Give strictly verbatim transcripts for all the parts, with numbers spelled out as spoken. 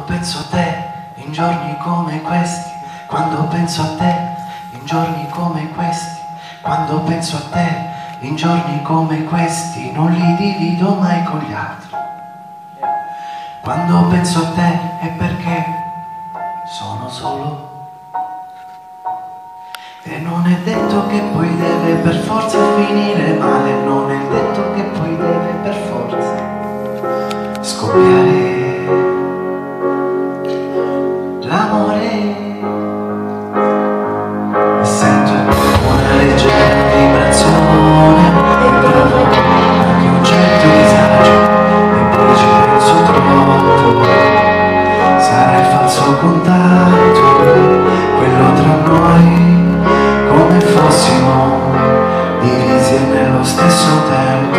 Quando penso a te in giorni come questi, quando penso a te in giorni come questi, quando penso a te in giorni come questi, non li divido mai con gli altri. Quando penso a te è perché sono solo. E non è detto che poi deve per forza finire male, non è detto che poi deve per forza scoppiare l'amore. Sento una leggera vibrazione e provo anche un certo disagio, e poi ci penso troppo. Sarà il falso contatto, quello tra noi, come fossimo divisi nello stesso tempo,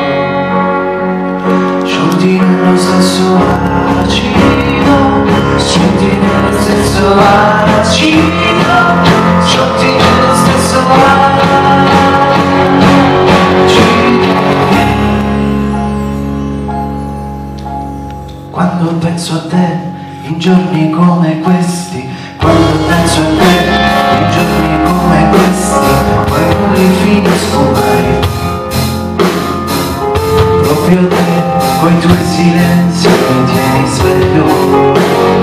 sciolti nello stesso acido, sciolti nello stesso acido, sciolti nello stesso acido. Quando penso a te in giorni come questi, quando penso a te in giorni come questi, poi non li finisco mai. Proprio te, coi tuoi silenzi mi tieni sveglio.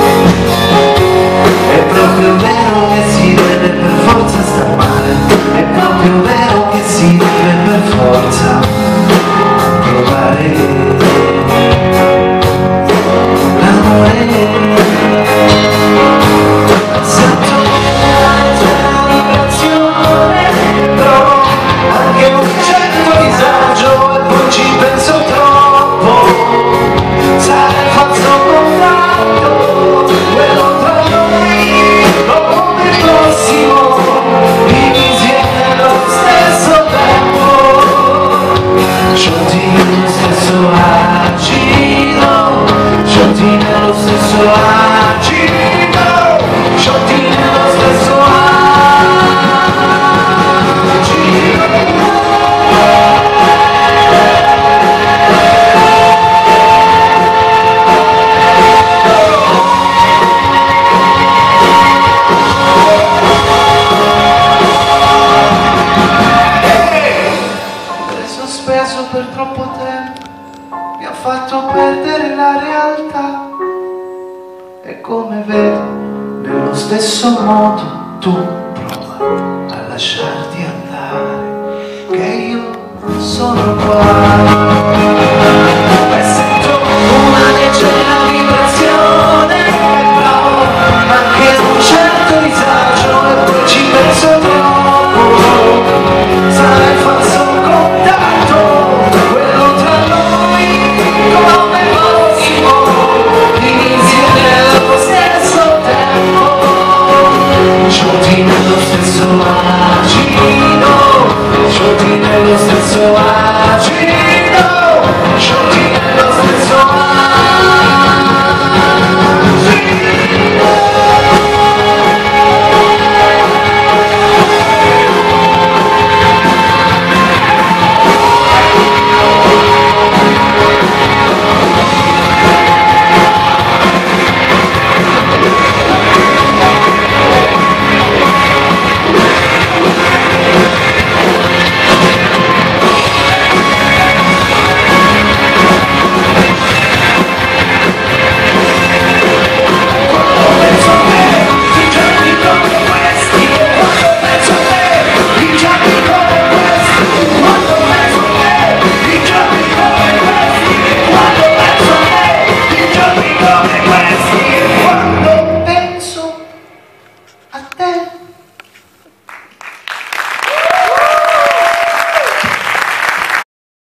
È proprio vero che si deve per forza star male, è proprio vero che si deve per forza provare l'amore. Per troppo tempo mi ha fatto perdere la realtà, e come vedi nello stesso modo tu prova a lasciarti andare, che io sono qua.